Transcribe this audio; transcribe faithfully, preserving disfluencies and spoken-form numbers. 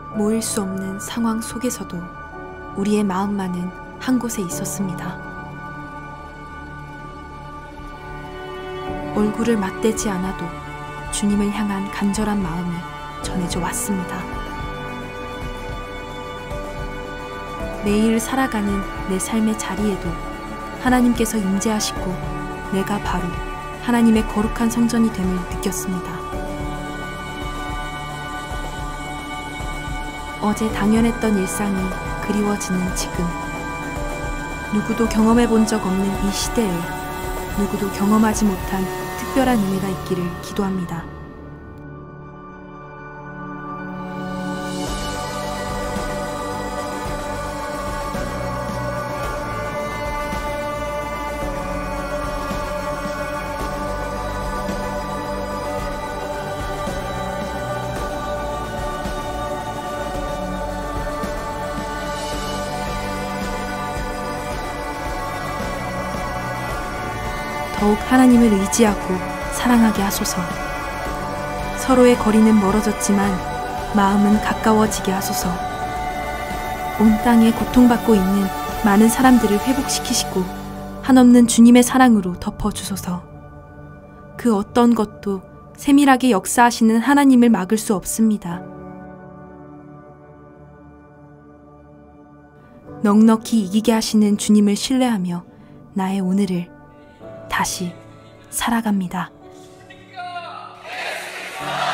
모일 수 없는 상황 속에서도 우리의 마음만은 한 곳에 있었습니다. 얼굴을 맞대지 않아도 주님을 향한 간절한 마음이 전해져 왔습니다. 매일 살아가는 내 삶의 자리에도 하나님께서 임재하시고 내가 바로 하나님의 거룩한 성전이 됨을 느꼈습니다. 어제 당연했던 일상이 그리워지는 지금, 누구도 경험해 본 적 없는 이 시대에 누구도 경험하지 못한 특별한 은혜가 있기를 기도합니다. 더욱 하나님을 의지하고 사랑하게 하소서. 서로의 거리는 멀어졌지만 마음은 가까워지게 하소서. 온 땅에 고통받고 있는 많은 사람들을 회복시키시고 한없는 주님의 사랑으로 덮어주소서. 그 어떤 것도 세밀하게 역사하시는 하나님을 막을 수 없습니다. 넉넉히 이기게 하시는 주님을 신뢰하며 나의 오늘을 다시 살아갑니다.